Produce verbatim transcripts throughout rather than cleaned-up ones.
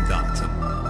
dağıtım.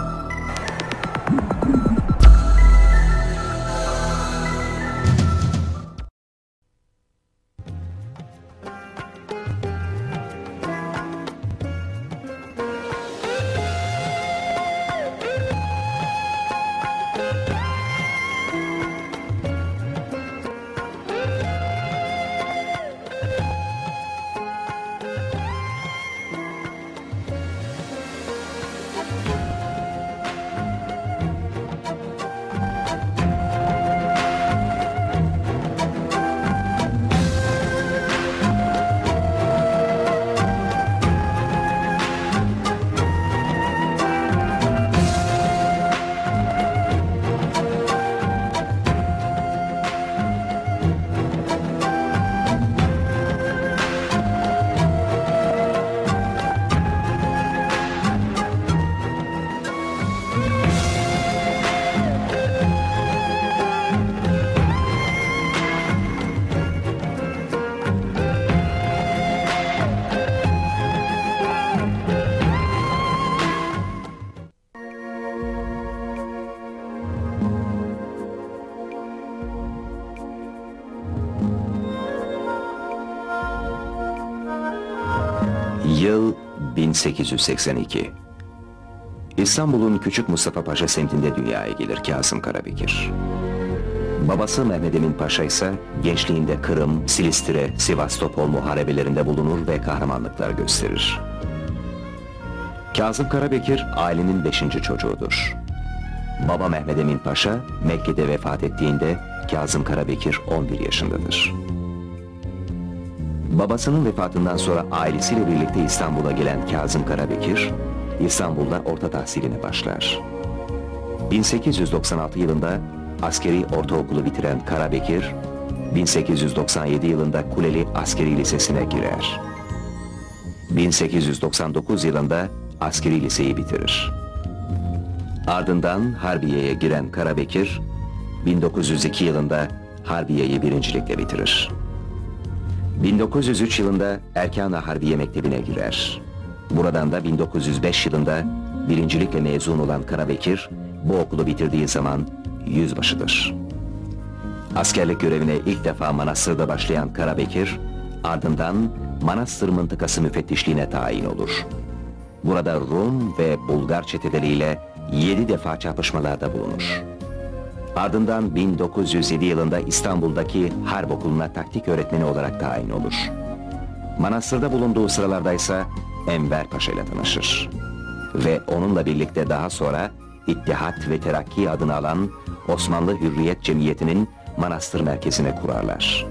Yıl bin sekiz yüz seksen iki. İstanbul'un Küçük Mustafa Paşa semtinde dünyaya gelir Kazım Karabekir. Babası Mehmed Emin Paşa ise gençliğinde Kırım, Silistre, Sivastopol muharebelerinde bulunur ve kahramanlıklar gösterir. Kazım Karabekir ailenin beşinci çocuğudur. Baba Mehmed Emin Paşa Mekke'de vefat ettiğinde Kazım Karabekir on bir yaşındadır. Babasının vefatından sonra ailesiyle birlikte İstanbul'a gelen Kazım Karabekir, İstanbul'da orta tahsiline başlar. bin sekiz yüz doksan altı yılında askeri ortaokulu bitiren Karabekir, bin sekiz yüz doksan yedi yılında Kuleli Askeri Lisesi'ne girer. bin sekiz yüz doksan dokuz yılında askeri liseyi bitirir. Ardından Harbiye'ye giren Karabekir, bin dokuz yüz iki yılında Harbiye'yi birincilikle bitirir. bin dokuz yüz üç yılında Erkan-ı Harbiye Mektebi'ne girer. Buradan da bin dokuz yüz beş yılında birincilikle mezun olan Karabekir, bu okulu bitirdiği zaman yüzbaşıdır. Askerlik görevine ilk defa Manastır'da başlayan Karabekir, ardından Manastır Mıntıkası Müfettişliğine tayin olur. Burada Rum ve Bulgar çeteleriyle yedi defa çarpışmalarda bulunur. Ardından bin dokuz yüz yedi yılında İstanbul'daki Harp Okulu'na taktik öğretmeni olarak tayin olur. Manastır'da bulunduğu sıralarda ise Enver Paşa ile tanışır. Ve onunla birlikte daha sonra İttihat ve Terakki adını alan Osmanlı Hürriyet Cemiyeti'nin Manastır merkezine kurarlar.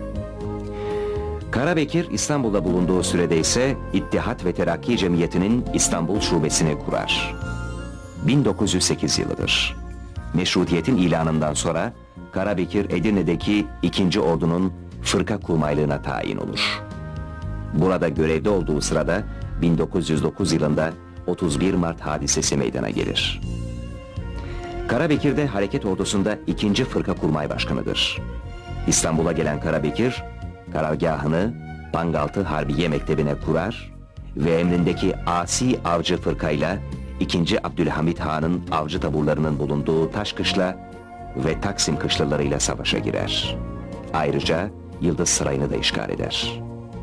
Karabekir İstanbul'da bulunduğu sürede ise İttihat ve Terakki Cemiyeti'nin İstanbul şubesini kurar. bin dokuz yüz sekiz yılıdır. Meşrutiyetin ilanından sonra Karabekir Edirne'deki ikinci Ordu'nun fırka kurmaylığına tayin olur. Burada görevde olduğu sırada bin dokuz yüz dokuz yılında otuz bir Mart hadisesi meydana gelir. Karabekir de Hareket Ordusu'nda ikinci Fırka Kurmay Başkanı'dır. İstanbul'a gelen Karabekir, karargahını Bangaltı Harbiye Mektebi'ne kurar ve emrindeki Asi Avcı Fırka'yla ikinci Abdülhamit Han'ın avcı taburlarının bulunduğu Taşkışla ve Taksim kışlalarıyla savaşa girer. Ayrıca Yıldız Sarayı'nı da işgal eder.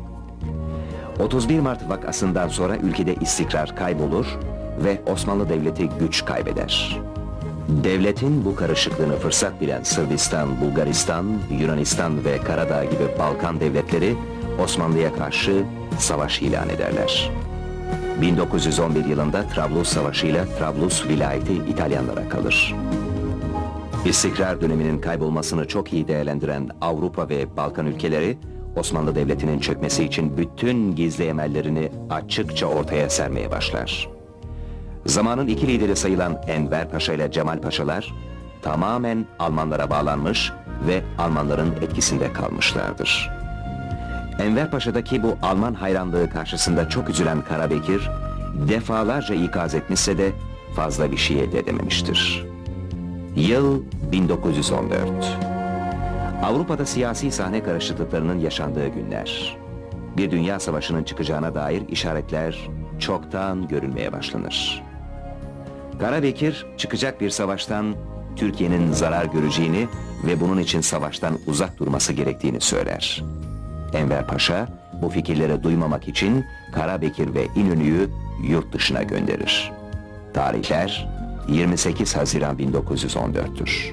otuz bir Mart vakasından sonra ülkede istikrar kaybolur ve Osmanlı Devleti güç kaybeder. Devletin bu karışıklığını fırsat bilen Sırbistan, Bulgaristan, Yunanistan ve Karadağ gibi Balkan devletleri Osmanlı'ya karşı savaş ilan ederler. bin dokuz yüz on bir yılında Trablus Savaşı ile Trablus vilayeti İtalyanlara kalır. İstikrar döneminin kaybolmasını çok iyi değerlendiren Avrupa ve Balkan ülkeleri, Osmanlı Devleti'nin çökmesi için bütün gizli emellerini açıkça ortaya sermeye başlar. Zamanın iki lideri sayılan Enver Paşa ile Cemal Paşalar, tamamen Almanlara bağlanmış ve Almanların etkisinde kalmışlardır. Enver Paşa'daki bu Alman hayranlığı karşısında çok üzülen Karabekir, defalarca ikaz etmişse de fazla bir şey elde edememiştir. Yıl bin dokuz yüz on dört. Avrupa'da siyasi sahne karışıklıklarının yaşandığı günler. Bir dünya savaşının çıkacağına dair işaretler çoktan görülmeye başlanır. Karabekir çıkacak bir savaştan Türkiye'nin zarar göreceğini ve bunun için savaştan uzak durması gerektiğini söyler. Enver Paşa bu fikirleri duymamak için Karabekir ve İnönü'yü yurt dışına gönderir. Tarihler yirmi sekiz Haziran bin dokuz yüz on dört'tür.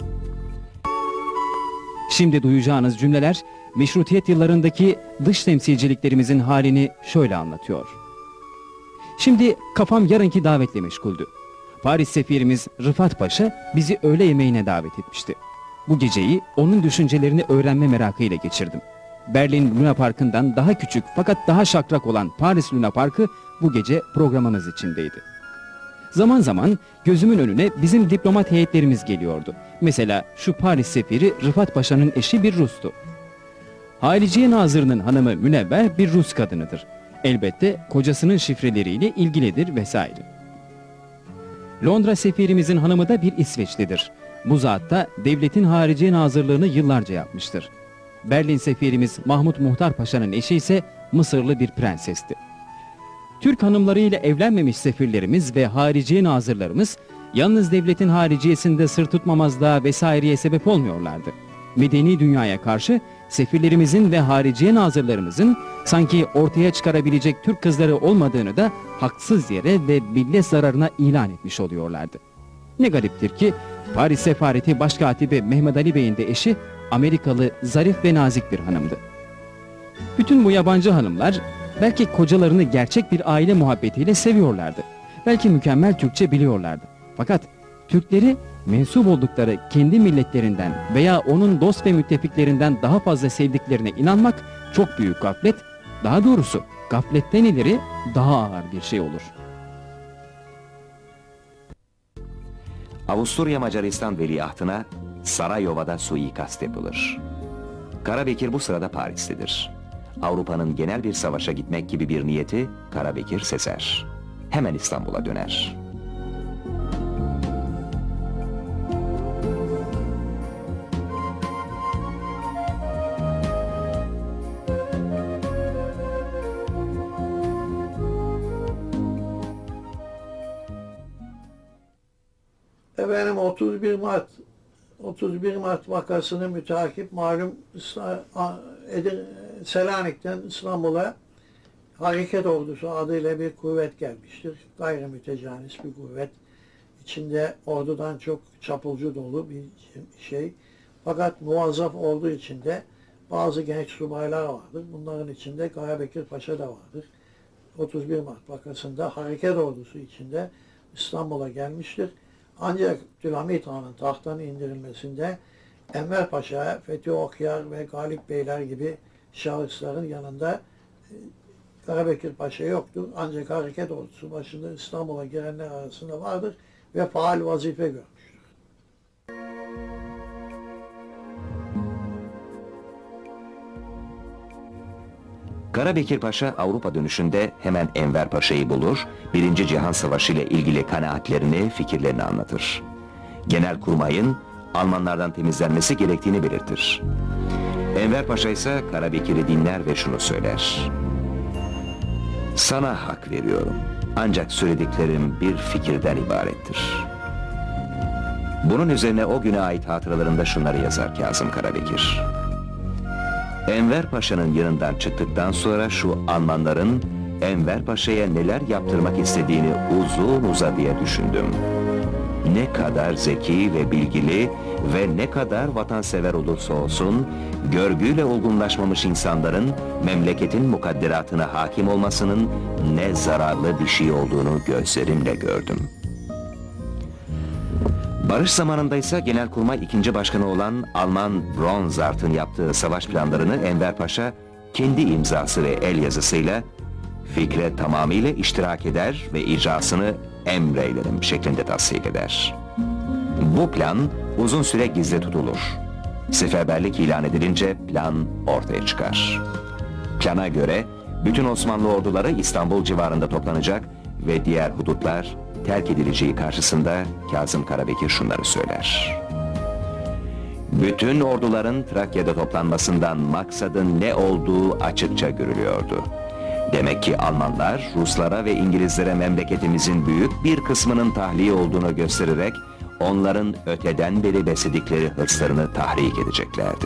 Şimdi duyacağınız cümleler meşrutiyet yıllarındaki dış temsilciliklerimizin halini şöyle anlatıyor. Şimdi kafam yarınki davetle meşguldü. Paris sefirimiz Rıfat Paşa bizi öğle yemeğine davet etmişti. Bu geceyi onun düşüncelerini öğrenme merakıyla geçirdim. Berlin Luna Parkı'ndan daha küçük fakat daha şakrak olan Paris Luna Parkı bu gece programımız içindeydi. Zaman zaman gözümün önüne bizim diplomat heyetlerimiz geliyordu. Mesela şu Paris sefiri Rıfat Paşa'nın eşi bir Rus'tu. Haliciye Nazırı'nın hanımı Münevver bir Rus kadınıdır. Elbette kocasının şifreleriyle ilgilidir vesaire. Londra sefirimizin hanımı da bir İsveçlidir. Bu zat da devletin hariciye nazırlığını yıllarca yapmıştır. Berlin sefirimiz Mahmut Muhtar Paşa'nın eşi ise Mısırlı bir prensesti. Türk hanımlarıyla evlenmemiş sefirlerimiz ve hariciye nazırlarımız yalnız devletin hariciyesinde sır tutmamazlığa vesaireye sebep olmuyorlardı. Medeni dünyaya karşı sefirlerimizin ve hariciye nazırlarımızın sanki ortaya çıkarabilecek Türk kızları olmadığını da haksız yere ve millet zararına ilan etmiş oluyorlardı. Ne gariptir ki Paris Sefareti Başkatibi Mehmet Ali Bey'in de eşi Amerikalı zarif ve nazik bir hanımdı. Bütün bu yabancı hanımlar belki kocalarını gerçek bir aile muhabbetiyle seviyorlardı. Belki mükemmel Türkçe biliyorlardı. Fakat Türkleri mensup oldukları kendi milletlerinden veya onun dost ve müttefiklerinden daha fazla sevdiklerine inanmak çok büyük gaflet, daha doğrusu gafletten ileri daha ağır bir şey olur. Avusturya Macaristan veliahtına Sarayova'da suikast yapılır. Karabekir bu sırada Paris'tedir. Avrupa'nın genel bir savaşa gitmek gibi bir niyeti Karabekir sezer. Hemen İstanbul'a döner. Efendim otuz bir Mart otuz bir Mart vakasını müteakip malum Selanik'ten İstanbul'a Hareket Ordusu adıyla bir kuvvet gelmiştir. Gayri mütecanis bir kuvvet. İçinde ordudan çok çapulcu dolu bir şey. Fakat muvazzaf ordu içinde bazı genç subaylar vardır. Bunların içinde Karabekir Paşa da vardır. otuz bir Mart vakasında Hareket Ordusu içinde İstanbul'a gelmiştir. Ancak Abdülhamit Han'ın tahttan indirilmesinde Enver Paşa, Fethi Okyar ve Galip Beyler gibi şahısların yanında Karabekir Paşa yoktur. Ancak Hareket Ordusu başında İstanbul'a girenler arasında vardır ve faal vazife görmüştür. Karabekir Paşa Avrupa dönüşünde hemen Enver Paşa'yı bulur, Birinci Cihan Savaşı ile ilgili kanaatlerini, fikirlerini anlatır. Genelkurmay'ın Almanlardan temizlenmesi gerektiğini belirtir. Enver Paşa ise Karabekir'i dinler ve şunu söyler. Sana hak veriyorum, ancak söylediklerim bir fikirden ibarettir. Bunun üzerine o güne ait hatıralarında şunları yazar Kazım Karabekir. Enver Paşa'nın yanından çıktıktan sonra şu Almanların Enver Paşa'ya neler yaptırmak istediğini uzun uzadıya düşündüm. Ne kadar zeki ve bilgili ve ne kadar vatansever olursa olsun, görgüyle olgunlaşmamış insanların memleketin mukadderatına hakim olmasının ne zararlı bir şey olduğunu gözlerimle gördüm. Barış zamanında ise Genelkurmay ikinci Başkanı olan Alman Bronzart'ın yaptığı savaş planlarını Enver Paşa kendi imzası ve el yazısıyla fikre tamamıyla iştirak eder ve icrasını emreylerim şeklinde tasdik eder. Bu plan uzun süre gizli tutulur. Seferberlik ilan edilince plan ortaya çıkar. Plana göre bütün Osmanlı orduları İstanbul civarında toplanacak ve diğer hudutlar terk edileceği karşısında Kazım Karabekir şunları söyler. Bütün orduların Trakya'da toplanmasından maksadın ne olduğu açıkça görülüyordu. Demek ki Almanlar, Ruslara ve İngilizlere memleketimizin büyük bir kısmının tahliye olduğunu göstererek, onların öteden beri besledikleri hırslarını tahrik edeceklerdi.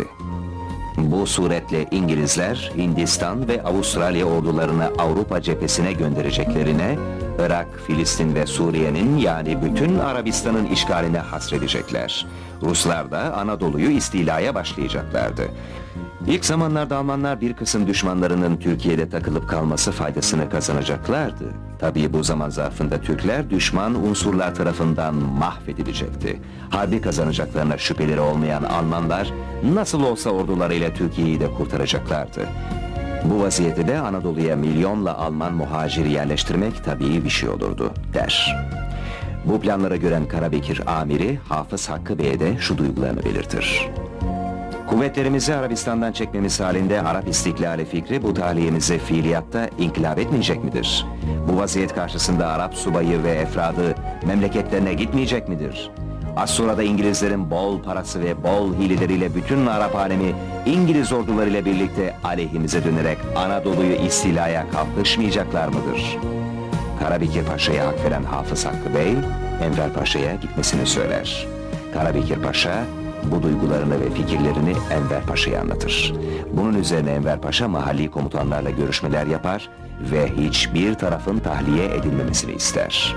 Bu suretle İngilizler, Hindistan ve Avustralya ordularını Avrupa cephesine göndereceklerine, Irak, Filistin ve Suriye'nin yani bütün Arabistan'ın işgaline hasredecekler. Ruslar da Anadolu'yu istilaya başlayacaklardı. İlk zamanlarda Almanlar bir kısım düşmanlarının Türkiye'de takılıp kalması faydasını kazanacaklardı. Tabii bu zaman zarfında Türkler düşman unsurlar tarafından mahvedilecekti. Harbi kazanacaklarına şüpheleri olmayan Almanlar nasıl olsa ordularıyla Türkiye'yi de kurtaracaklardı. Bu vaziyette de Anadolu'ya milyonla Alman muhaciri yerleştirmek tabii bir şey olurdu der. Bu planlara gören Karabekir amiri Hafız Hakkı Bey'e de şu duygularını belirtir. Kuvvetlerimizi Arabistan'dan çekmemiz halinde Arap istiklali fikri bu tahliyemize fiiliyatta inkılap etmeyecek midir? Bu vaziyet karşısında Arap subayı ve efradı memleketlerine gitmeyecek midir? Az sonra da İngilizlerin bol parası ve bol hileleriyle bütün Arap alemi İngiliz ordularıyla birlikte aleyhimize dönerek Anadolu'yu istilaya kalkışmayacaklar mıdır? Karabekir Paşa'ya hak veren Hafız Hakkı Bey, Enver Paşa'ya gitmesini söyler. Karabekir Paşa bu duygularını ve fikirlerini Enver Paşa'ya anlatır. Bunun üzerine Enver Paşa mahalli komutanlarla görüşmeler yapar ve hiçbir tarafın tahliye edilmemesini ister.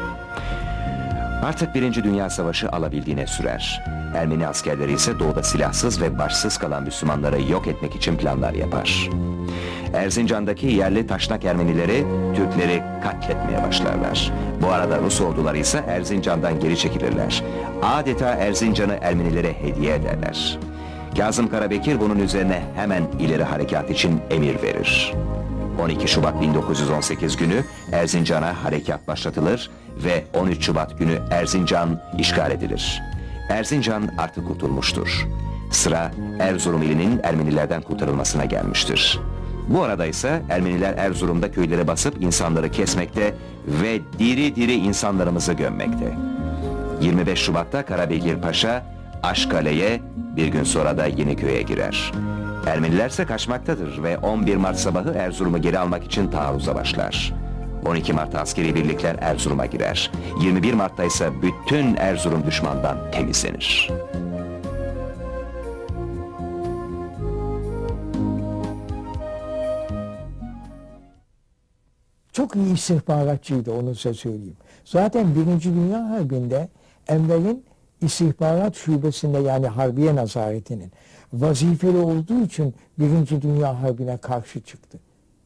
Artık Birinci Dünya Savaşı alabildiğine sürer. Ermeni askerleri ise doğuda silahsız ve başsız kalan Müslümanları yok etmek için planlar yapar. Erzincan'daki yerli taşnak Ermenileri Türkleri katletmeye başlarlar. Bu arada Rus orduları ise Erzincan'dan geri çekilirler. Adeta Erzincan'ı Ermenilere hediye ederler. Kazım Karabekir bunun üzerine hemen ileri harekat için emir verir. on iki Şubat bin dokuz yüz on sekiz günü Erzincan'a harekat başlatılır ve on üç Şubat günü Erzincan işgal edilir. Erzincan artık kurtulmuştur. Sıra Erzurum ilinin Ermenilerden kurtarılmasına gelmiştir. Bu arada ise Ermeniler Erzurum'da köylere basıp insanları kesmekte ve diri diri insanlarımızı gömmekte. yirmi beş Şubat'ta Karabekir Paşa Aşkale'ye, bir gün sonra da Yeniköy'e girer. Ermeniler ise kaçmaktadır ve on bir Mart sabahı Erzurum'u geri almak için taarruza başlar. on iki Mart'ta askeri birlikler Erzurum'a girer. yirmi bir Mart'ta ise bütün Erzurum düşmandan temizlenir. Çok iyi istihbaratçıydı, onu size söyleyeyim. Zaten Birinci Dünya Harbi'nde Enver'in istihbarat şubesinde, yani Harbiye Nazareti'nin vazifeli olduğu için Birinci Dünya Harbi'ne karşı çıktı.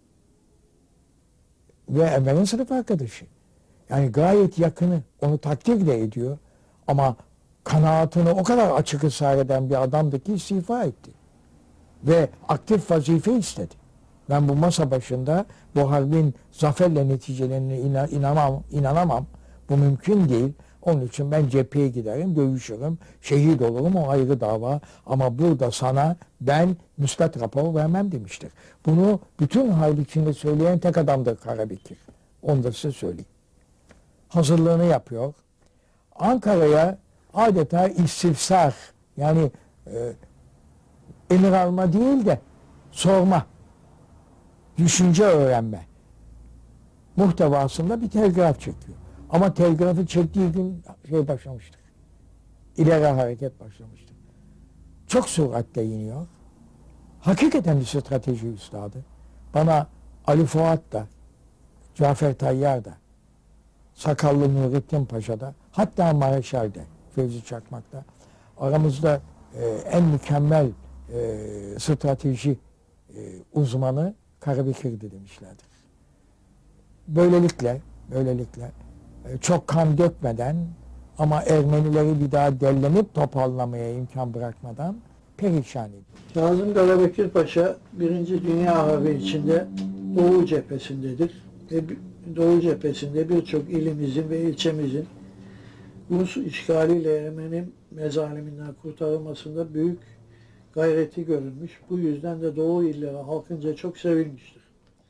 Ve Enver'in sınıf arkadaşı. Yani gayet yakını, onu takdir de ediyor. Ama kanaatını o kadar açık ısrar eden bir adamdı ki istifa etti. Ve aktif vazife istedi. Ben bu masa başında bu harbin zaferle neticelerine inan, inanamam, inanamam. Bu mümkün değil. Onun için ben cepheye giderim, dövüşürüm, şehit olurum, o ayrı dava. Ama burada sana ben müsbet rapor vermem demiştir. Bunu bütün harp içinde söyleyen tek adamdır Karabekir. Onu da size söyleyeyim. Hazırlığını yapıyor. Ankara'ya adeta istifsar, yani e, emir alma değil de sorma, düşünce öğrenme muhtevasında bir telgraf çekiyor. Ama telgrafı çektiği gün şey başlamıştır. İleri hareket başlamıştır. Çok süratle iniyor. Hakikaten bir strateji üstadı. Bana Ali Fuat da, Cafer Tayyar da, Sakallı Nurettin Paşa da, hatta Mareşal de, Fevzi Çakmak da aramızda e, en mükemmel e, strateji e, uzmanı Karabekir'di demişlerdir. Böylelikle, böylelikle e, çok kan dökmeden ama Ermenileri bir daha dellenip toparlamaya imkan bırakmadan perişan ediyor. Kazım Karabekir Paşa Birinci Dünya Harbi içinde Doğu cephesindedir. Ve Doğu cephesinde birçok ilimizin ve ilçemizin Rus işgaliyle Ermeni mezaliminden kurtarılmasında büyük gayreti görülmüş. Bu yüzden de Doğu illeri halkınca çok sevilmiştir.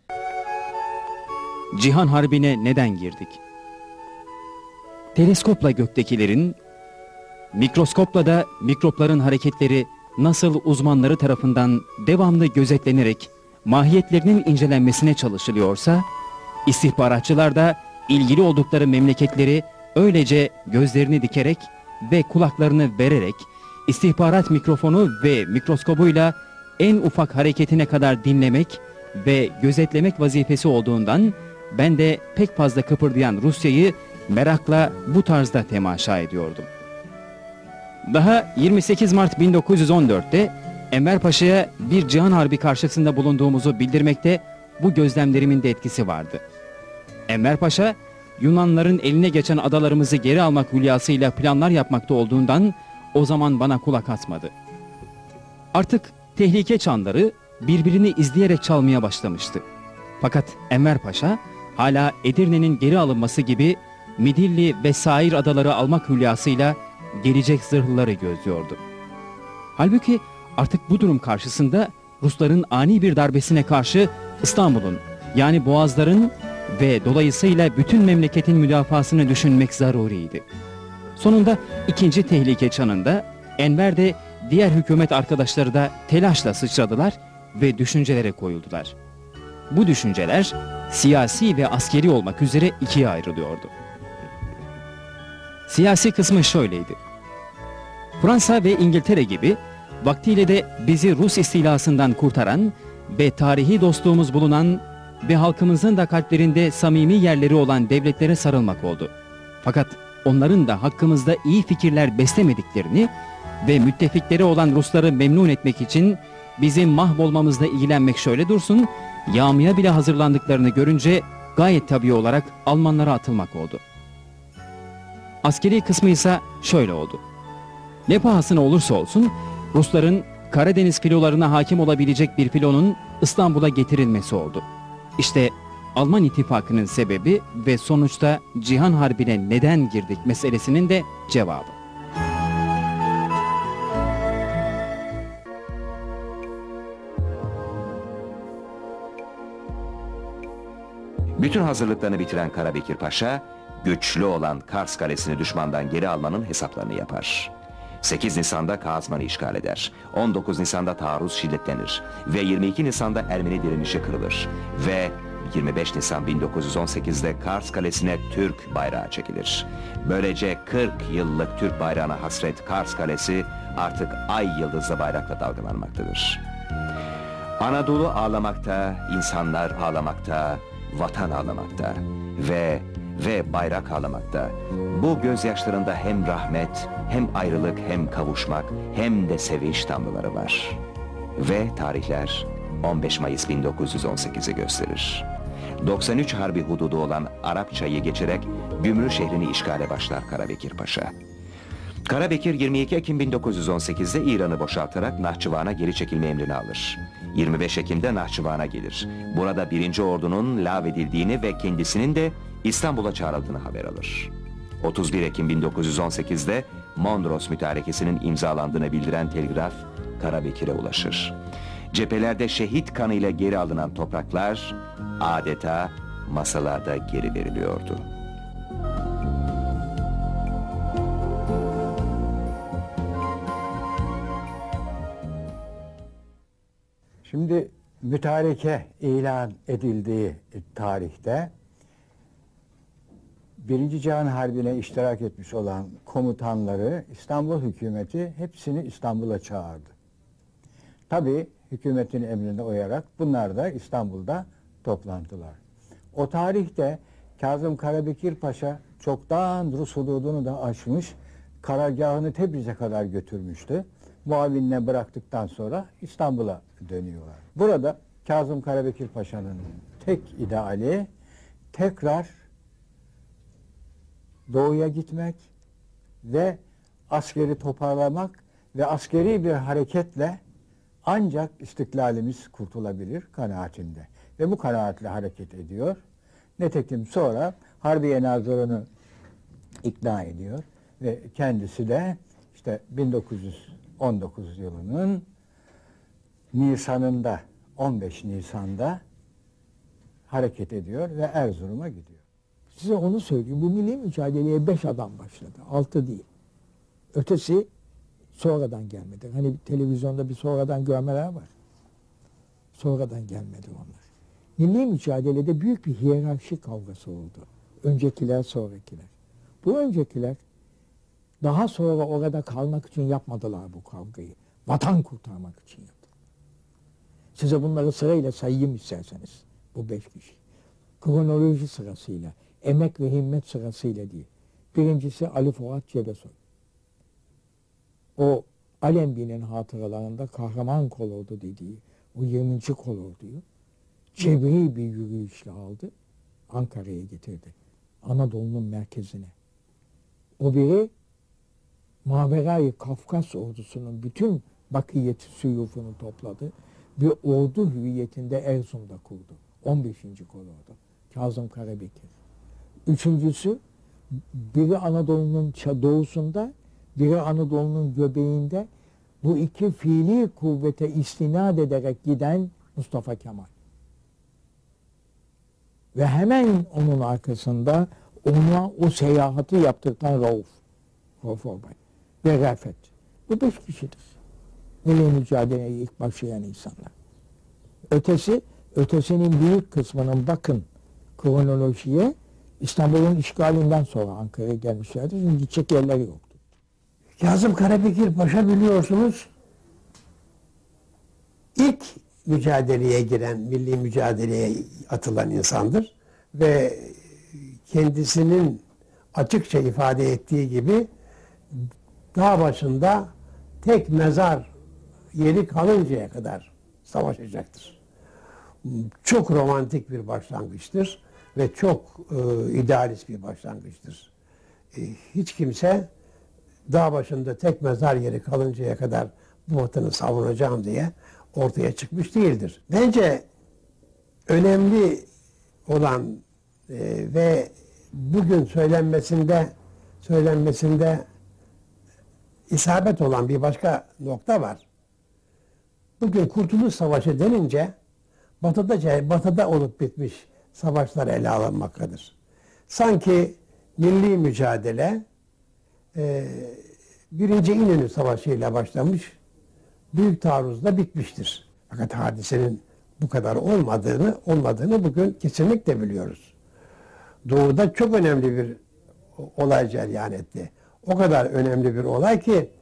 Cihan Harbi'ne neden girdik? Teleskopla göktekilerin, mikroskopla da mikropların hareketleri nasıl uzmanları tarafından devamlı gözetlenerek mahiyetlerinin incelenmesine çalışılıyorsa, istihbaratçılar da ilgili oldukları memleketleri öylece gözlerini dikerek ve kulaklarını vererek istihbarat mikrofonu ve mikroskobuyla en ufak hareketine kadar dinlemek ve gözetlemek vazifesi olduğundan ben de pek fazla kıpırdayan Rusya'yı merakla bu tarzda temaşa ediyordum. Daha yirmi sekiz Mart bin dokuz yüz on dört'te Enver Paşa'ya bir cihan harbi karşısında bulunduğumuzu bildirmekte bu gözlemlerimin de etkisi vardı. Enver Paşa, Yunanların eline geçen adalarımızı geri almak hülyasıyla planlar yapmakta olduğundan o zaman bana kulak asmadı. Artık tehlike çanları birbirini izleyerek çalmaya başlamıştı. Fakat Enver Paşa hala Edirne'nin geri alınması gibi Midilli ve sair adaları almak hülyasıyla gelecek zırhlıları gözlüyordu. Halbuki artık bu durum karşısında Rusların ani bir darbesine karşı İstanbul'un, yani Boğazların ve dolayısıyla bütün memleketin müdafasını düşünmek zaruriydi. Sonunda ikinci tehlike çanında Enver de diğer hükümet arkadaşları da telaşla sıçradılar ve düşüncelere koyuldular. Bu düşünceler siyasi ve askeri olmak üzere ikiye ayrılıyordu. Siyasi kısmı şöyleydi. Fransa ve İngiltere gibi vaktiyle de bizi Rus istilasından kurtaran ve tarihi dostluğumuz bulunan ve halkımızın da kalplerinde samimi yerleri olan devletlere sarılmak oldu. Fakat onların da hakkımızda iyi fikirler beslemediklerini ve müttefikleri olan Rusları memnun etmek için bizim mahvolmamızla ilgilenmek şöyle dursun, yağmaya bile hazırlandıklarını görünce gayet tabii olarak Almanlara atılmak oldu. Askeri kısmı ise şöyle oldu. Ne pahasına olursa olsun Rusların Karadeniz filolarına hakim olabilecek bir filonun İstanbul'a getirilmesi oldu. İşte Alman ittifakının sebebi ve sonuçta Cihan Harbi'ne neden girdik meselesinin de cevabı. Bütün hazırlıklarını bitiren Karabekir Paşa, güçlü olan Kars Kalesi'ni düşmandan geri almanın hesaplarını yapar. sekiz Nisan'da Kazman'ı işgal eder. on dokuz Nisan'da taarruz şiddetlenir ve yirmi iki Nisan'da Ermeni direnişi kırılır ve yirmi beş Nisan bin dokuz yüz on sekiz'de Kars Kalesi'ne Türk bayrağı çekilir. Böylece kırk yıllık Türk bayrağına hasret Kars Kalesi artık ay yıldızlı bayrakla dalgalanmaktadır. Anadolu ağlamakta, insanlar ağlamakta, vatan ağlamakta ve ve bayrak ağlamakta. Bu gözyaşlarında hem rahmet, hem ayrılık, hem kavuşmak, hem de sevinç damlaları var. Ve tarihler on beş Mayıs bin dokuz yüz on sekiz'i gösterir. doksan üç Harbi hududu olan Arapçayı geçerek Gümrü şehrini işgale başlar Karabekir Paşa. Karabekir yirmi iki Ekim bin dokuz yüz on sekiz'de İran'ı boşaltarak Nahçıvan'a geri çekilme emrini alır. yirmi beş Ekim'de Nahçıvan'a gelir. Burada birinci Ordu'nun lağvedildiğini ve kendisinin de İstanbul'a çağrıldığını haber alır. otuz bir Ekim bin dokuz yüz on sekiz'de Mondros Mütarekesi'nin imzalandığını bildiren telgraf Karabekir'e ulaşır. Cephelerde şehit kanıyla geri alınan topraklar adeta masalarda geri veriliyordu. Şimdi mütareke ilan edildiği tarihte Birinci Cihan Harbi'ne iştirak etmiş olan komutanları İstanbul hükümeti hepsini İstanbul'a çağırdı. Tabii hükümetin emrine uyarak bunlar da İstanbul'da toplantılar. O tarihte Kazım Karabekir Paşa çoktan Rus hududunu da aşmış, karargahını Tebriz'e kadar götürmüştü. Muavinine bıraktıktan sonra İstanbul'a dönüyorlar. Burada Kazım Karabekir Paşa'nın tek ideali tekrar doğuya gitmek ve askeri toparlamak ve askeri bir hareketle ancak istiklalimiz kurtulabilir kanaatinde. Ve bu kanaatle hareket ediyor. Nitekim sonra Harbiye Nazırı'nı ikna ediyor ve kendisi de işte bin dokuz yüz on dokuz yılının Nisan'ında, on beş Nisan'da hareket ediyor ve Erzurum'a gidiyor. Size onu söyleyeyim. Bu milli mücadeleye beş adam başladı. Altı değil. Ötesi sonradan gelmedi. Hani televizyonda bir sonradan görmeler var. Sonradan gelmedi onlar. Milli mücadelede büyük bir hiyerarşi kavgası oldu. Öncekiler, sonrakiler. Bu öncekiler daha sonra orada kalmak için yapmadılar bu kavgayı. Vatan kurtarmak için yaptılar. Size bunları sırayla sayayım isterseniz. Bu beş kişi. Kronoloji sırasıyla, emek ve himmet sırasıyla değil. Birincisi Ali Fuat Cebesoy. O Alembi'nin hatıralarında kahraman kolordu dediği o yirminci kolorduyu cebri bir yürüyüşle aldı, Ankara'ya getirdi. Anadolu'nun merkezine. O biri Mavera-i Kafkas ordusunun bütün bakiyeti suyufunu topladı. Bir ordu hüviyetinde Erzurum'da kurdu. on beşinci kolordu. Kazım Karabekir. Üçüncüsü biri Anadolu'nun doğusunda, biri Anadolu'nun göbeğinde bu iki fiili kuvvete istinad ederek giden Mustafa Kemal. Ve hemen onun arkasında ona o seyahati yaptıktan Rauf. Rauf Orbay. Ve Refet. Bu beş kişidir. Milli mücadeleye ilk başlayan insanlar. Ötesi, ötesinin büyük kısmının bakın kronolojiye İstanbul'un işgalinden sonra Ankara'ya gelmişlerdi. Çünkü gidecek yerleri yoktu. Kazım Karabekir Paşa biliyorsunuz ilk mücadeleye giren, milli mücadeleye atılan insandır. Ve kendisinin açıkça ifade ettiği gibi dağ başında tek mezar yeri kalıncaya kadar savaşacaktır. Çok romantik bir başlangıçtır ve çok e, idealist bir başlangıçtır. E, hiç kimse dağ başında tek mezar yeri kalıncaya kadar bu vatanı savunacağım diye ortaya çıkmış değildir. Bence önemli olan e, ve bugün söylenmesinde söylenmesinde isabet olan bir başka nokta var. Bugün Kurtuluş Savaşı denince batıda, batıda olup bitmiş savaşlar ele alınmaktadır. Sanki milli mücadele e, birinci İnönü Savaşı ile başlamış, büyük taarruzda bitmiştir. Fakat hadisenin bu kadar olmadığını, olmadığını bugün kesinlikle biliyoruz. Doğu'da çok önemli bir olay cereyan etti. O kadar önemli bir olay ki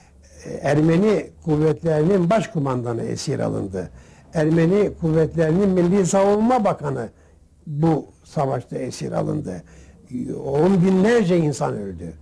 Ermeni kuvvetlerinin başkumandanı esir alındı. Ermeni kuvvetlerinin Milli Savunma Bakanı bu savaşta esir alındı. On binlerce insan öldü.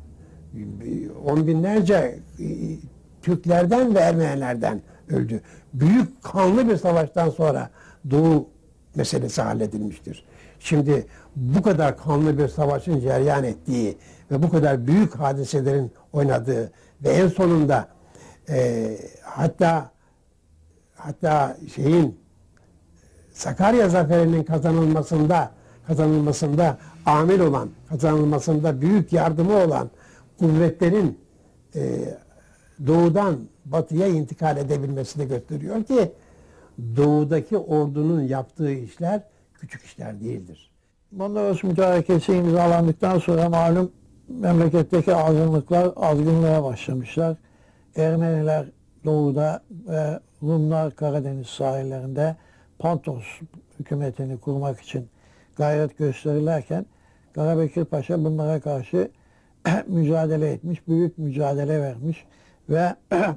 On binlerce Türklerden ve Ermenilerden öldü. Büyük kanlı bir savaştan sonra Doğu meselesi halledilmiştir. Şimdi bu kadar kanlı bir savaşın cereyan ettiği ve bu kadar büyük hadiselerin oynadığı ve en sonunda e, hatta hatta şeyin Sakarya zaferinin kazanılmasında kazanılmasında amil olan, kazanılmasında büyük yardımı olan kuvvetlerin e, doğudan batıya intikal edebilmesini gösteriyor ki doğudaki ordunun yaptığı işler küçük işler değildir. Mondros Mütarekesi imzalandıktan sonra malum memleketteki azınlıklar azgınlığa başlamışlar. Ermeniler doğuda ve Rumlar Karadeniz sahillerinde Pontos hükümetini kurmak için gayret gösterirlerken Karabekir Paşa bunlara karşı mücadele etmiş, büyük mücadele vermiş ve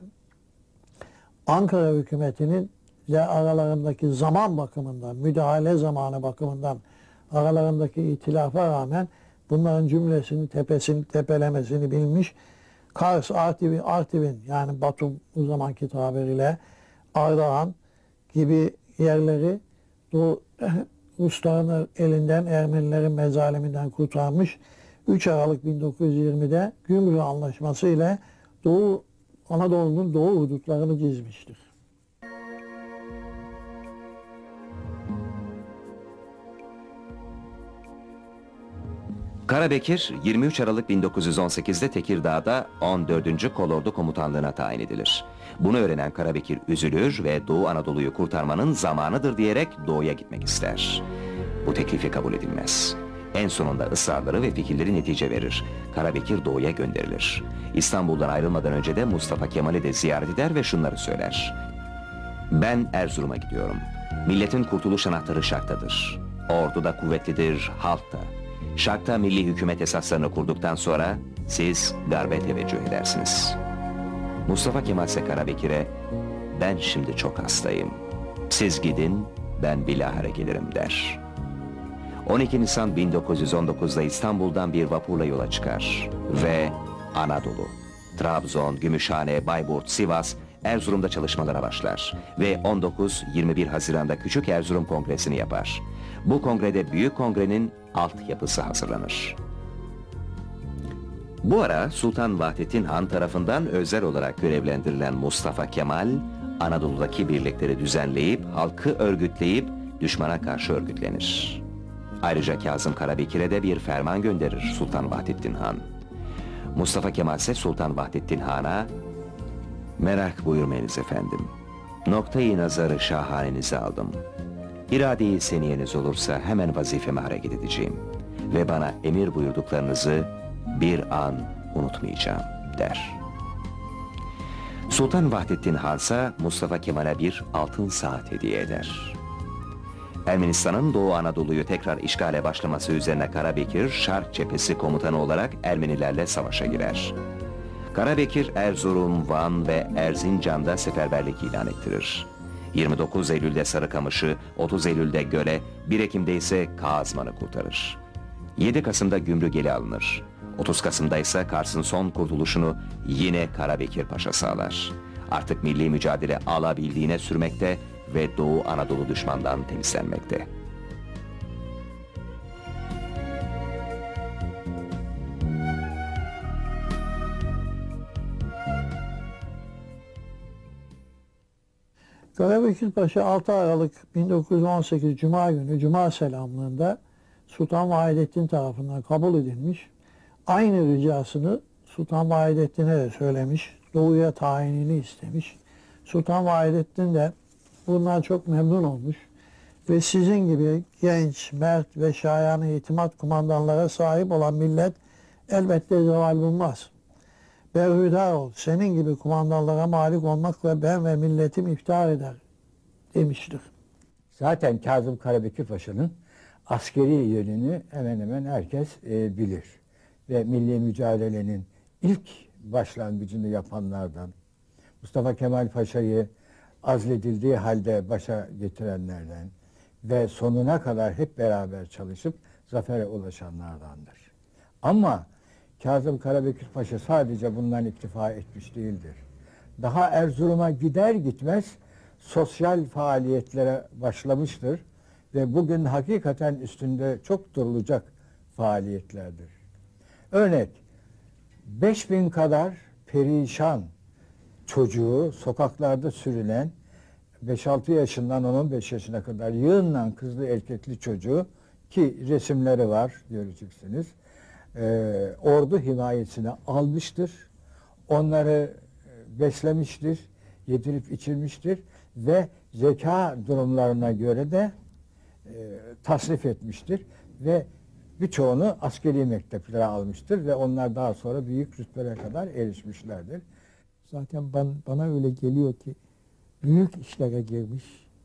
Ankara hükümetinin de aralarındaki zaman bakımından, müdahale zamanı bakımından aralarındaki itilafa rağmen bunların cümlesini, tepesini, tepelemesini bilmiş. Kars, Artvin, Artvin yani Batum o zamanki tabiriyle Ardahan gibi yerleri Doğu, Rusların elinden, Ermenilerin mezaliminden kurtarmış. üç Aralık bin dokuz yüz yirmide Gümrük Anlaşması ile Doğu Anadolu'nun doğu hudutlarını çizmiştir. Karabekir yirmi üç Aralık bin dokuz yüz on sekiz'de Tekirdağ'da on dördüncü Kolordu Komutanlığı'na tayin edilir. Bunu öğrenen Karabekir üzülür ve Doğu Anadolu'yu kurtarmanın zamanıdır diyerek Doğu'ya gitmek ister. Bu teklifi kabul edilmez. En sonunda ısrarları ve fikirleri netice verir. Karabekir Doğu'ya gönderilir. İstanbul'dan ayrılmadan önce de Mustafa Kemal'i de ziyaret eder ve şunları söyler. Ben Erzurum'a gidiyorum. Milletin kurtuluş anahtarı Şark'tadır. Ordu da kuvvetlidir, halk da. Şark'ta milli hükümet esaslarını kurduktan sonra siz garbe teveccüh edersiniz. Mustafa Kemal ise Karabekir'e, ben şimdi çok hastayım. Siz gidin, ben bilahare gelirim der. on iki Nisan bin dokuz yüz on dokuz'da İstanbul'dan bir vapurla yola çıkar ve Anadolu, Trabzon, Gümüşhane, Bayburt, Sivas, Erzurum'da çalışmalara başlar ve on dokuz yirmi bir Haziran'da Küçük Erzurum Kongresi'ni yapar. Bu kongrede Büyük Kongre'nin altyapısı hazırlanır. Bu ara Sultan Vahdettin Han tarafından özel olarak görevlendirilen Mustafa Kemal, Anadolu'daki birlikleri düzenleyip, halkı örgütleyip, düşmana karşı örgütlenir. Ayrıca Kazım Karabekir'e de bir ferman gönderir Sultan Vahdettin Han. Mustafa Kemal ise Sultan Vahdettin Han'a, merak buyurmayınız efendim, noktayı nazarı şahanenize aldım. İrade-i seniyeniz olursa hemen vazifeme hareket edeceğim ve bana emir buyurduklarınızı bir an unutmayacağım der. Sultan Vahdettin Han ise Mustafa Kemal'e bir altın saat hediye eder. Ermenistan'ın Doğu Anadolu'yu tekrar işgale başlaması üzerine Karabekir, Şark Cephesi komutanı olarak Ermenilerle savaşa girer. Karabekir, Erzurum, Van ve Erzincan'da seferberlik ilan ettirir. yirmi dokuz Eylül'de Sarıkamış'ı, otuz Eylül'de Göle, bir Ekim'de ise Kağızman'ı kurtarır. yedi Kasım'da Gümrük ele alınır. otuz Kasım'da ise Kars'ın son kurtuluşunu yine Karabekir Paşa sağlar. Artık milli mücadele alabildiğine sürmekte ve Doğu Anadolu düşmandan temizlenmekte. Karabekir Paşa altı Aralık bin dokuz yüz on sekiz Cuma günü Cuma selamlığında Sultan Vahdettin tarafından kabul edilmiş. Aynı ricasını Sultan Vahdettin'e de söylemiş. Doğu'ya tayinini istemiş. Sultan Vahdettin de bundan çok memnun olmuş. Ve sizin gibi genç, mert ve şayanı itimat kumandanlara sahip olan millet elbette zeval bulmaz. Berhudar ol, senin gibi kumandanlara malik olmakla ben ve milletim iftihar eder demiştir. Zaten Kazım Karabekir Paşa'nın askeri yönünü hemen hemen herkes e, bilir. Ve milli mücadelenin ilk başlangıcını yapanlardan, Mustafa Kemal Paşa'yı azledildiği halde başa getirenlerden ve sonuna kadar hep beraber çalışıp zafere ulaşanlardandır. Ama Kazım Karabekir Paşa sadece bundan iktifa etmiş değildir. Daha Erzurum'a gider gitmez sosyal faaliyetlere başlamıştır ve bugün hakikaten üstünde çok durulacak faaliyetlerdir. Örnek, beş bin kadar perişan çocuğu sokaklarda sürünen beş altı yaşından on on beş yaşına kadar yığınla kızlı erkekli çocuğu, ki resimleri var göreceksiniz, Ee, ordu himayesine almıştır. Onları beslemiştir, yedirip içirmiştir ve zeka durumlarına göre de e, tasnif etmiştir ve birçoğunu askeri mekteplere almıştır ve onlar daha sonra büyük rütbelere kadar erişmişlerdir. Zaten ben, bana öyle geliyor ki büyük işlere girmiş.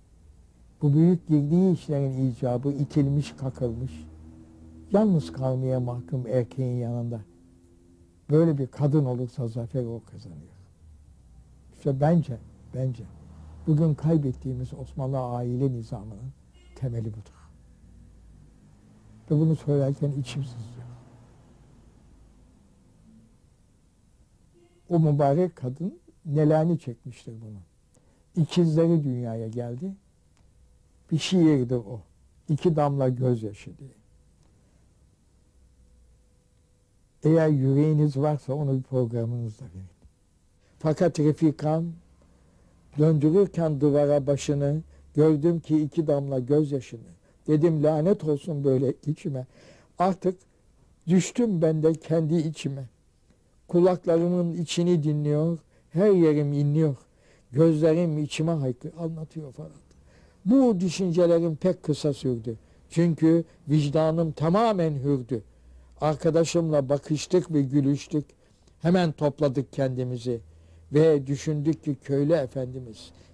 Bu büyük girdiği işlerin icabı itilmiş, kakılmış. Yalnız kalmaya mahkum erkeğin yanında. Böyle bir kadın olursa zafer o kazanıyor. İşte bence, bence bugün kaybettiğimiz Osmanlı aile nizamının temeli budur. Ve bunu söylerken içim sızlıyor. O mübarek kadın nelani çekmiştir bunu. İkizleri dünyaya geldi. Bir şiirdir o. İki damla gözyaşı diye. Eğer yüreğiniz varsa onu bir programınızda verin. Fakat Refikam döndürürken duvara başını gördüm ki iki damla gözyaşını. Dedim lanet olsun böyle içime. Artık düştüm ben de kendi içime. Kulaklarımın içini dinliyor, her yerim inliyor. Gözlerim içime haykır, anlatıyor falan. Bu düşüncelerim pek kısa sürdü. Çünkü vicdanım tamamen hürdü. Arkadaşımla bakıştık ve gülüştük. Hemen topladık kendimizi ve düşündük ki köylü efendimiz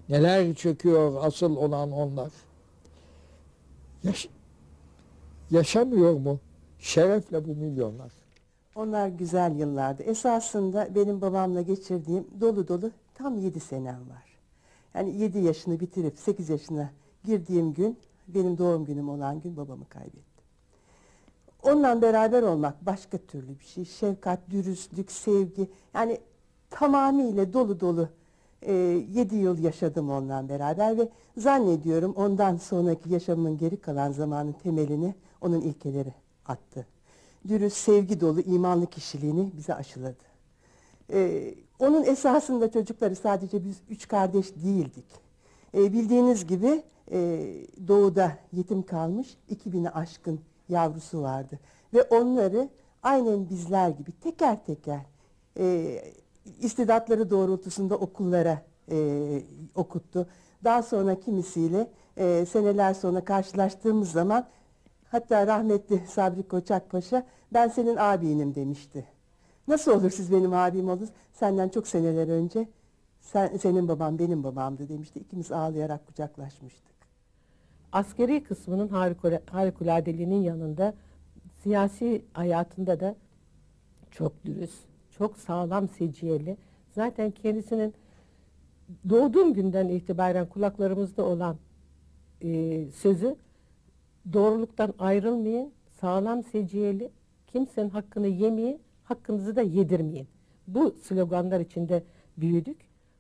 Neler çekiyor asıl olan onlar. Yaş yaşamıyor mu şerefle bu milyonlar? Onlar güzel yıllardı. Esasında benim babamla geçirdiğim dolu dolu tam yedi senem var. Yani yedi yaşını bitirip sekiz yaşına girdiğim gün, benim doğum günüm olan gün babamı kaybettim. Onunla beraber olmak başka türlü bir şey. Şefkat, dürüstlük, sevgi, yani tamamıyla dolu dolu e, yedi yıl yaşadım onunla beraber ve zannediyorum ondan sonraki yaşamımın geri kalan zamanın temelini onun ilkeleri attı. Dürüst, sevgi dolu, imanlı kişiliğini bize aşıladı. Ee, onun esasında çocukları sadece biz üç kardeş değildik. Ee, bildiğiniz gibi e, doğuda yetim kalmış iki bini aşkın yavrusu vardı. Ve onları aynen bizler gibi teker teker e, istidatları doğrultusunda okullara e, okuttu. Daha sonra kimisiyle e, seneler sonra karşılaştığımız zaman hatta rahmetli Sabri Koçakpaşa ben senin abinim demişti. Nasıl olur siz benim abim olursunuz? Senden çok seneler önce sen, senin babam benim babamdı demişti. İkimiz ağlayarak kucaklaşmıştık. Askeri kısmının harikula- harikuladeliğinin yanında siyasi hayatında da çok dürüst, çok sağlam seciyeli. Zaten kendisinin doğduğum günden itibaren kulaklarımızda olan e, sözü doğruluktan ayrılmayın, sağlam seciyeli, kimsenin hakkını yemeyin, hakkınızı da yedirmeyin. Bu sloganlar içinde büyüdük.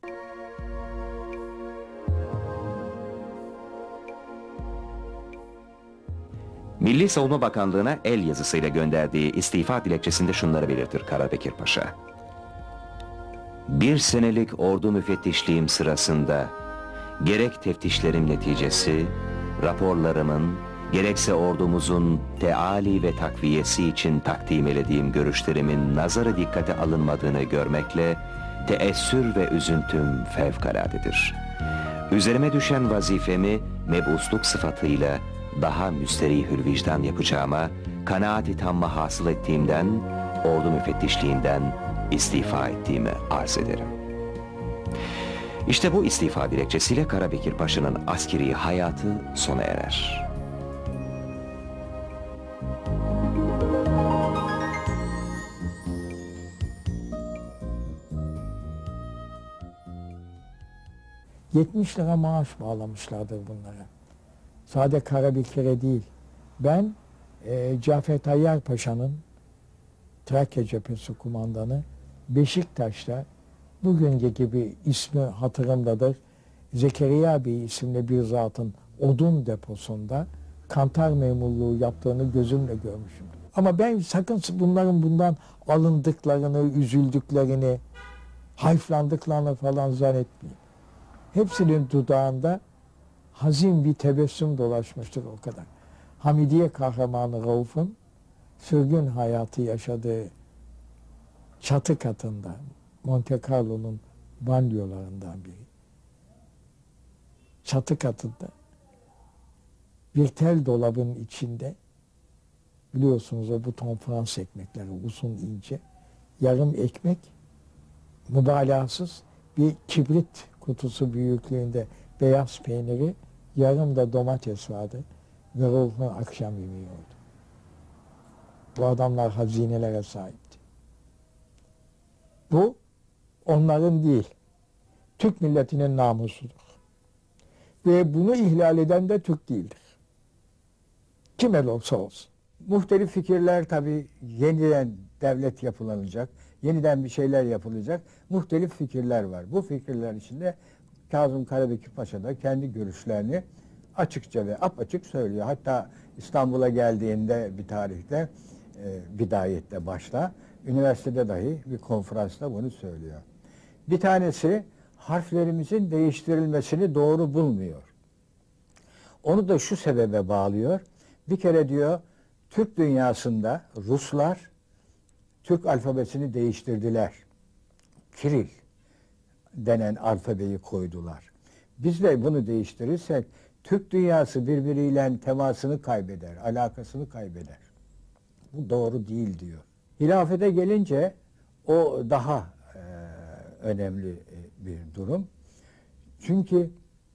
Milli Savunma Bakanlığı'na el yazısıyla gönderdiği istifa dilekçesinde şunları belirtir Karabekir Paşa. Bir senelik ordu müfettişliğim sırasında gerek teftişlerim neticesi, raporlarımın, gerekse ordumuzun teali ve takviyesi için takdim edildiğim görüşlerimin nazarı dikkate alınmadığını görmekle teessür ve üzüntüm fevkaladedir. Üzerime düşen vazifemi mebusluk sıfatıyla daha müsterihül vicdan yapacağıma kanaat-i tamma hasıl ettiğimden, ordu müfettişliğinden istifa ettiğimi arz ederim. İşte bu istifa dilekçesiyle Karabekir Paşa'nın askeri hayatı sona erer. yetmiş lira maaş bağlamışlardır bunlara. Sade Karabekir'e değil. Ben e, Cafer Tayyar Paşa'nın Trakya Cephesi kumandanı Beşiktaş'ta bugünkü gibi ismi hatırımdadır. Zekeriya Bey isimli bir zatın odun deposunda kantar memurluğu yaptığını gözümle görmüşüm. Ama ben sakın bunların bundan alındıklarını, üzüldüklerini, hayıflandıklarını falan zannetmeyeyim. Hepsinin dudağında hazin bir tebessüm dolaşmıştır o kadar. Hamidiye kahramanı Rauf'un sürgün hayatı yaşadığı çatı katında, Monte Carlo'nun banliyölarından biri. Çatı katında bir tel dolabın içinde, biliyorsunuz o buton Fransız ekmekleri uzun ince, yarım ekmek, mübalağasız bir kibrit kutusu büyüklüğünde beyaz peyniri, yarım da domates vardı ve Rauf'un akşam yemeği oldu. Bu adamlar hazinelere sahipti. Bu onların değil, Türk milletinin namusudur. Ve bunu ihlal eden de Türk değildir. Kim el olsa olsun. Muhtelif fikirler tabii yeniden devlet yapılanacak, yeniden bir şeyler yapılacak. Muhtelif fikirler var. Bu fikirler içinde Kazım Karabekir Paşa da kendi görüşlerini açıkça ve apaçık söylüyor. Hatta İstanbul'a geldiğinde bir tarihte, e, bidayette başta, üniversitede dahi bir konferansta bunu söylüyor. Bir tanesi harflerimizin değiştirilmesini doğru bulmuyor. Onu da şu sebebe bağlıyor. Bir kere diyor, Türk dünyasında Ruslar Türk alfabesini değiştirdiler. Kiril denen alfabeyi koydular. Biz de bunu değiştirirsek Türk dünyası birbiriyle temasını kaybeder, alakasını kaybeder. Bu doğru değil diyor. Hilafete gelince o daha e, önemli bir durum. Çünkü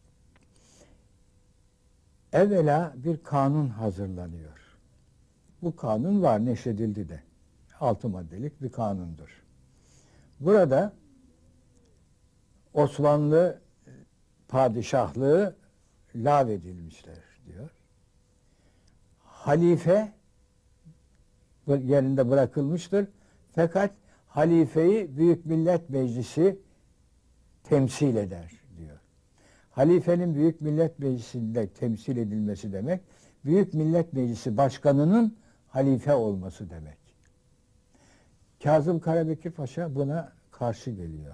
evvela bir kanun hazırlanıyor. Bu kanun var, neşredildi de. Altı maddelik bir kanundur. Burada Osmanlı padişahlığı lağvedilmişler diyor. Halife yerinde bırakılmıştır. Fakat halifeyi Büyük Millet Meclisi temsil eder diyor. Halifenin Büyük Millet Meclisi'nde temsil edilmesi demek, Büyük Millet Meclisi Başkanı'nın halife olması demek. Kazım Karabekir Paşa buna karşı geliyor.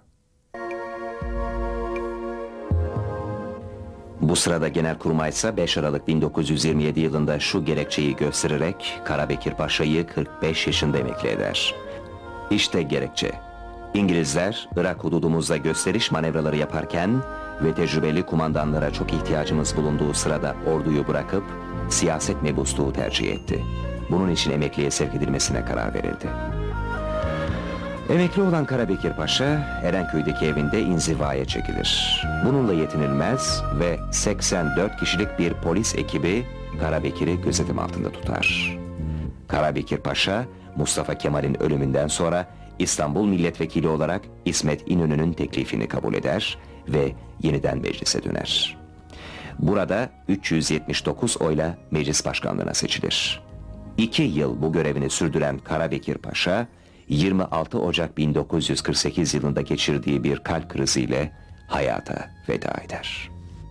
Bu sırada Genelkurmay ise beş Aralık bin dokuz yüz yirmi yedi yılında şu gerekçeyi göstererek Karabekir Paşa'yı kırk beş yaşında emekli eder. İşte gerekçe. İngilizler Irak hududumuzda gösteriş manevraları yaparken ve tecrübeli kumandanlara çok ihtiyacımız bulunduğu sırada orduyu bırakıp siyaset mebusluğu tercih etti. Bunun için emekliye sevk edilmesine karar verildi. Emekli olan Karabekir Paşa, Erenköy'deki evinde inzivaya çekilir. Bununla yetinilmez ve seksen dört kişilik bir polis ekibi Karabekir'i gözetim altında tutar. Karabekir Paşa, Mustafa Kemal'in ölümünden sonra İstanbul Milletvekili olarak İsmet İnönü'nün teklifini kabul eder ve yeniden meclise döner. Burada üç yüz yetmiş dokuz oyla meclis başkanlığına seçilir. İki yıl bu görevini sürdüren Karabekir Paşa, yirmi altı Ocak bin dokuz yüz kırk sekiz yılında geçirdiği bir kalp kriziyle hayata veda eder.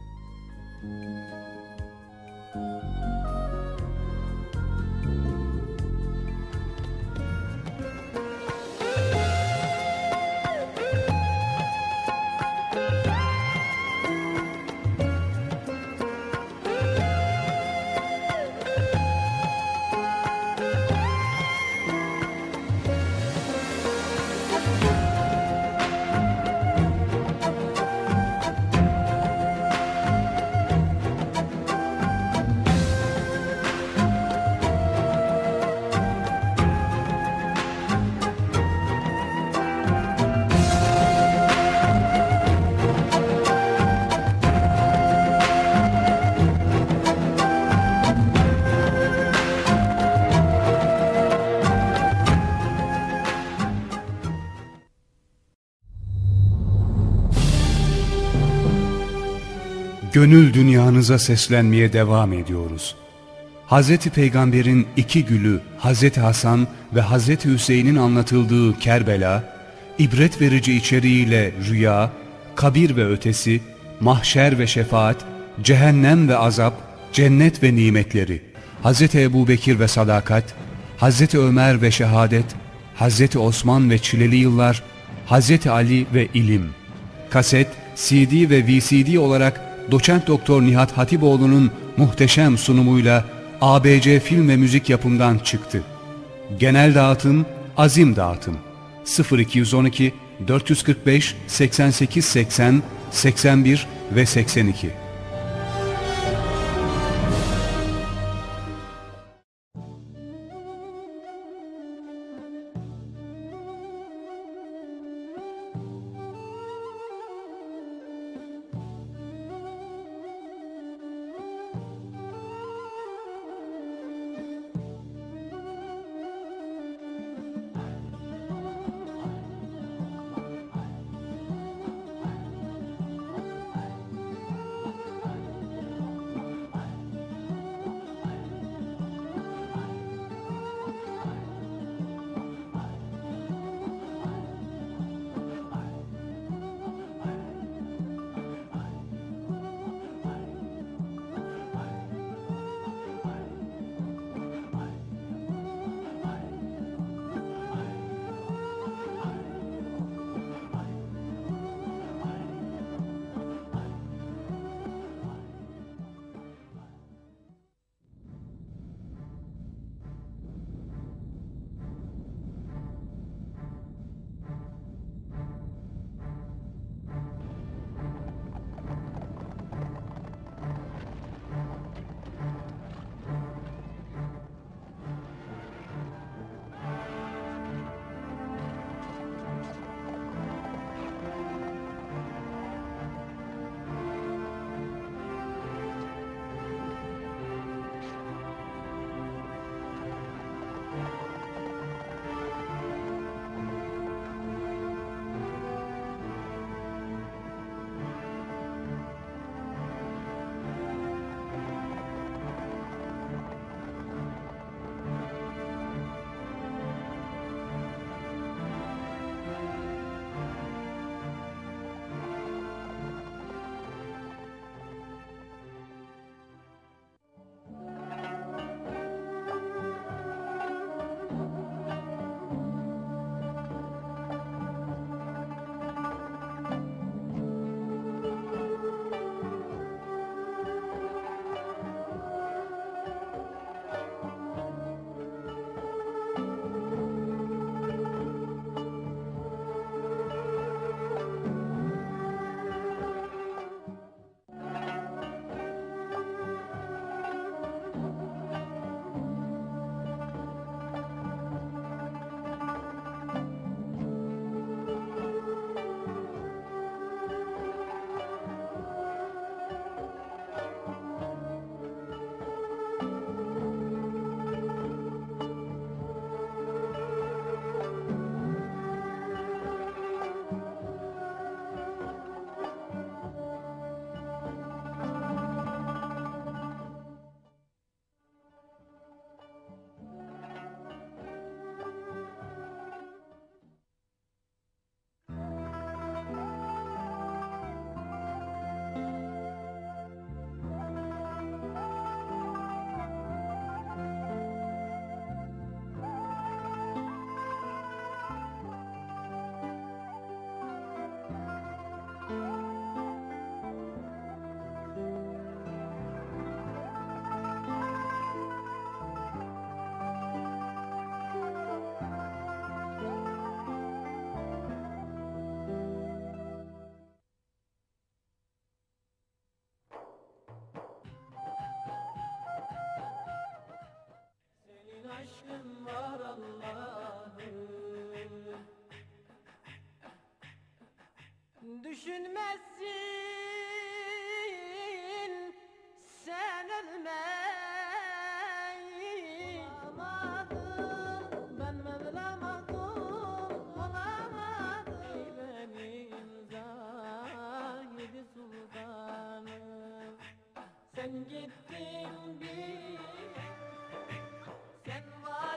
Gönül dünyanıza seslenmeye devam ediyoruz. Hazreti Peygamber'in iki gülü Hazreti Hasan ve Hazreti Hüseyin'in anlatıldığı Kerbela, ibret verici içeriğiyle rüya, kabir ve ötesi, mahşer ve şefaat, cehennem ve azap, cennet ve nimetleri, Hazreti Ebubekir ve sadakat, Hazreti Ömer ve şehadet, Hazreti Osman ve çileli yıllar, Hazreti Ali ve ilim. Kaset, C D ve V C D olarak Doçent Doktor Nihat Hatipoğlu'nun muhteşem sunumuyla A B C Film ve Müzik Yapım'dan çıktı. Genel dağıtım Azim Dağıtım sıfır iki yüz on iki dört yüz kırk beş seksen sekiz seksen seksen bir ve seksen iki. Düşünmezsin sen ölmeyi. Olamadım, ben Mevlam'adım, olamadım. Ey benim zahidi sultanım, sen gittin bir, sen var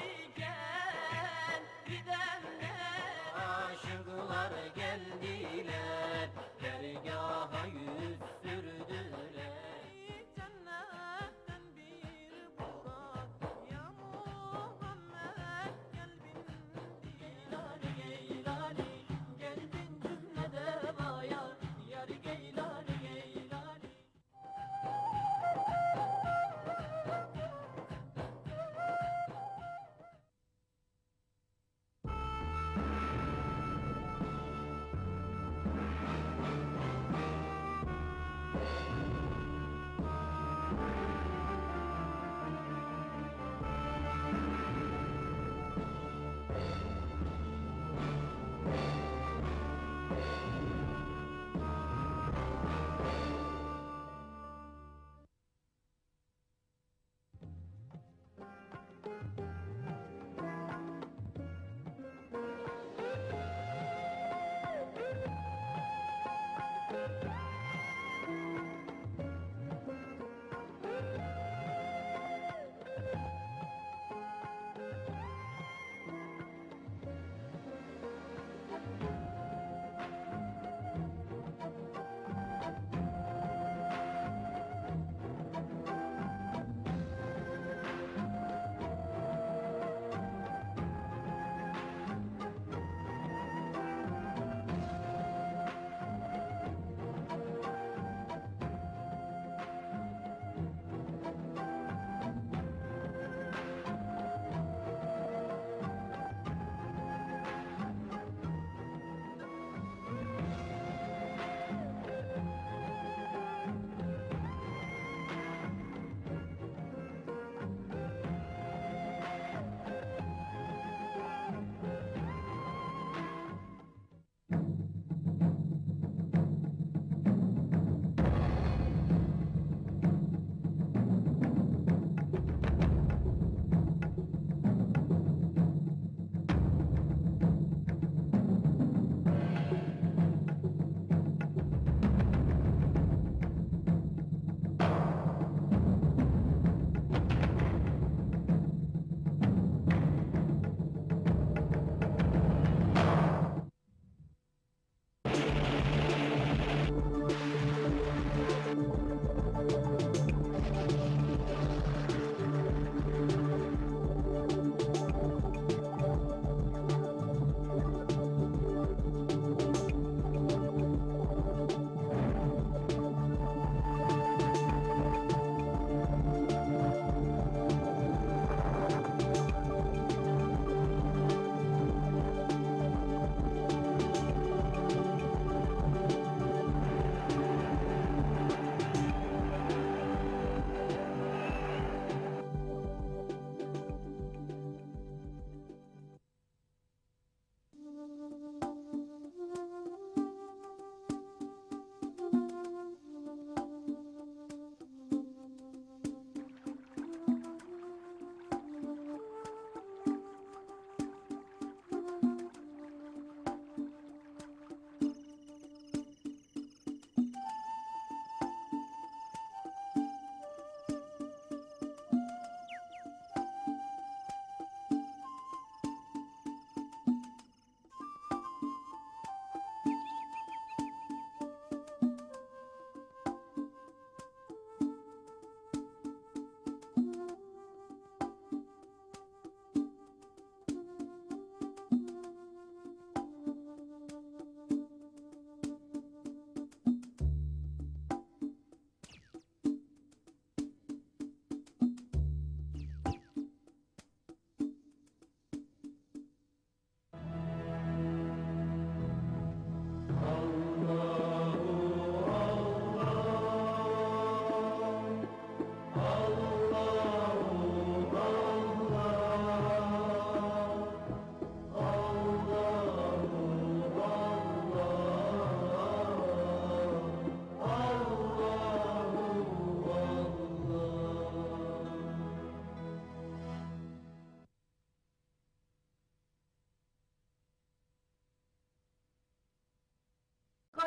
iken gidenler, aşıklar geldiler, dergaha yüz sürdüler. Cennetten bir burak ya Muhammed, gel bin Geylani, Geylani, gel bin cümlede bayar, yar Geylani, Geylani.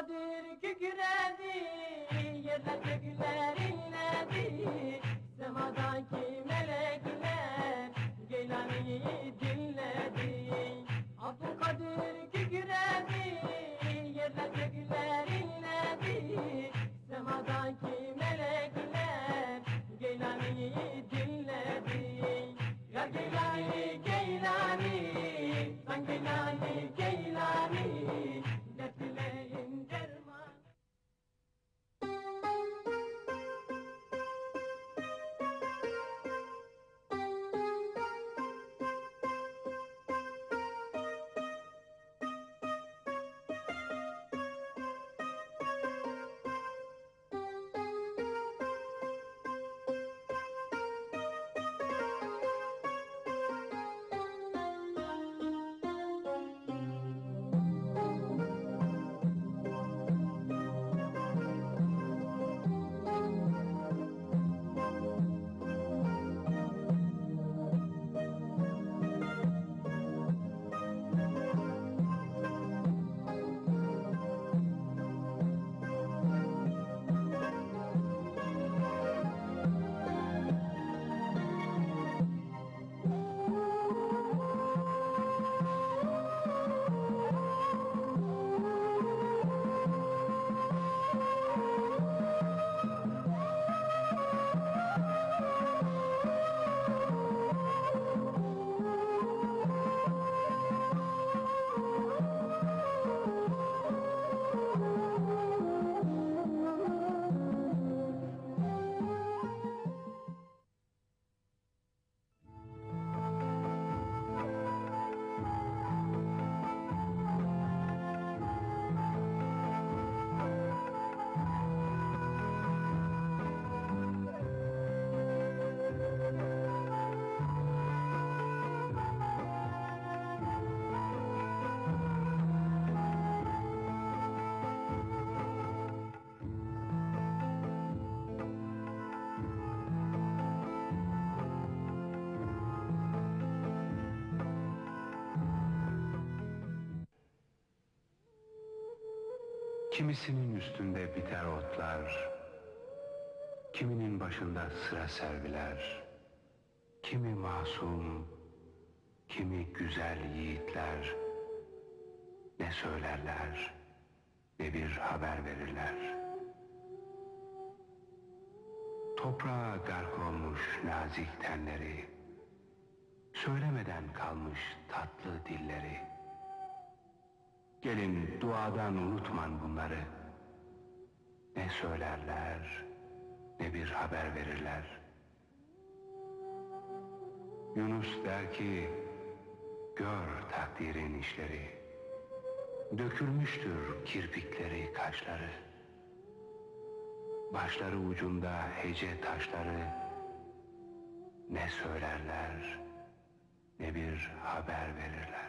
Abdülkadir kükredi, yerler gökler inledi. Semadaki melekler Geylani'yi dinledi. Abdülkadir kükredi, yerler gökler inledi. Semadaki melekler Geylani'yi dinledi. Ya Geylani, Geylani, sen Geylani, Geylani, dert dileğin derman. Kimisinin üstünde biter otlar, kiminin başında sıra serviler, kimi masum, kimi güzel yiğitler, ne söylerler, ne bir haber verirler. Toprağa gark olmuş nazik tenleri, söylemeden kalmış tatlı dilleri. Gelin duadan unutman bunları. Ne söylerler, ne bir haber verirler. Yunus der ki, gör takdirin işleri. Dökülmüştür kirpikleri, kaşları. Başları ucunda hece taşları. Ne söylerler, ne bir haber verirler.